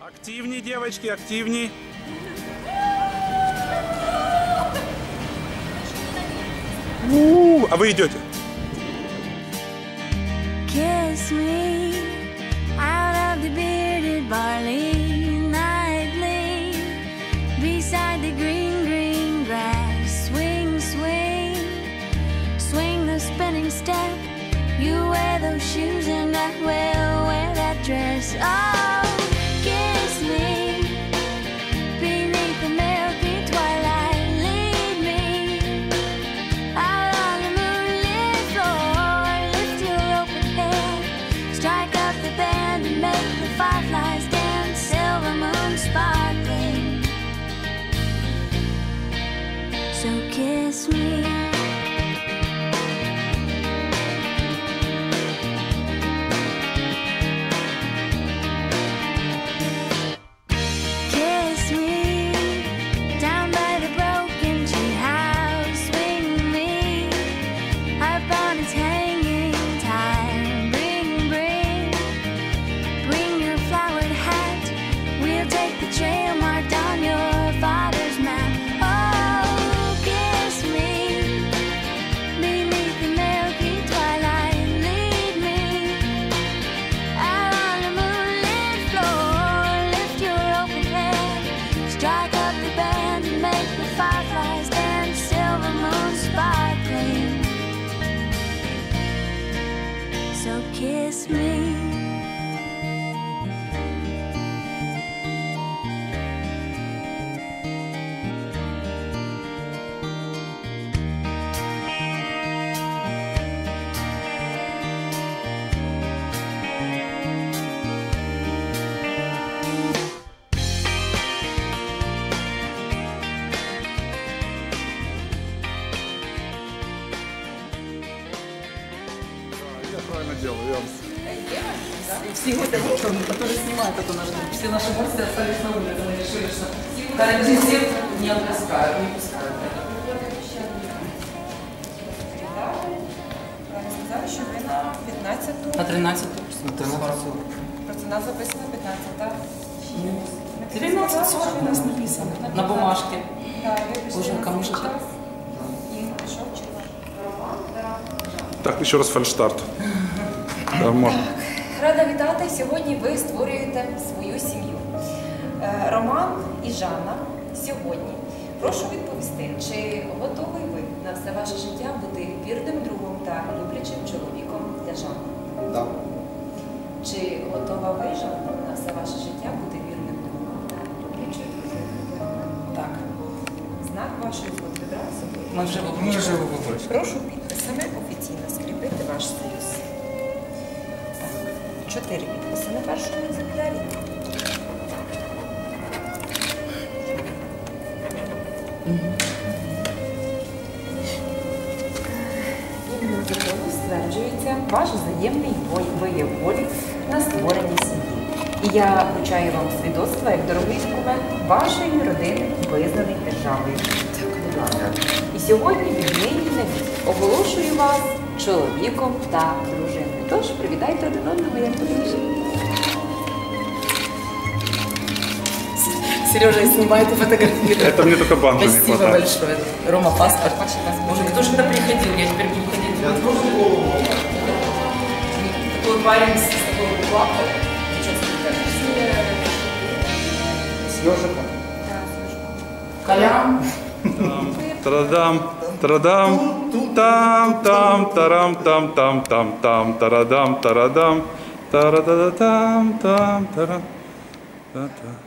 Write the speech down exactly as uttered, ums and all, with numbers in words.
Активней, девочки, активней. У-у-у, а вы идете? Kiss me out of the bearded barley nightly beside the green, green grass. Swing, swing, swing the spinning step. You wear those shoes and I will wear that dress. Oh, kiss me beneath the milky twilight. Lead me out on the moonlit floor. Lift your open head, strike up the band and make the fireflies dance. Silver moon sparkling. So kiss me. So kiss me. Правильно делаю, я вам... Все это, которые снимают эту нашу, все наши гости остались на улице, мы решили, что карантин всех не отпускают, не пускают. Сказали, що ви на п'ятнадцяту. На тринадцату. На тринадцату. Просто нас записано п'ятнадцять, так? тринадцать сорок у нас написано. На бумажке. Уже кому же так? І пішов чи Так, еще раз фальштарт. Да, можно. Рада вітати. Сьогодні ви створюєте свою сім'ю. Роман і Жанна сьогодні. Прошу відповісти, чи готовий ви на все ваше життя бути вірним другом та люблячим чоловіком для Жанни? Так. Чи готова ви, Жанна, на все ваше життя бути вірним другом та люблячим чоловіком? Так. Знак вашої згоди відразу. Ми вже Ми вже вибрали. Прошу підписами офіційно скріпити ваш союз. Так, чотири підписи на першому екземплярі. Іменно закону стверджується ваш взаємний вияв волі на створення сім'ї. І я вручаю вам свідоцтво як дорогий документ вашої родини, визнаний державою. І сьогодні віднині навіть оголошую вас чоловіком та дружиною. Тож привітайте один одного, як подружжя. Сережа, снимает и фотографирует. Это мне только банка не Спасибо хватает. большое. Рома, паспорт. Боже, кто же туда приходил? Я теперь буду ходить. Я тоже голову. Такой парень с такой плакой. С ежиком. Колян. Тарадам, тарадам, там, там, тарам, там, там, там, там, тарадам, тарадам, тарададам, там, тарам. Та-та.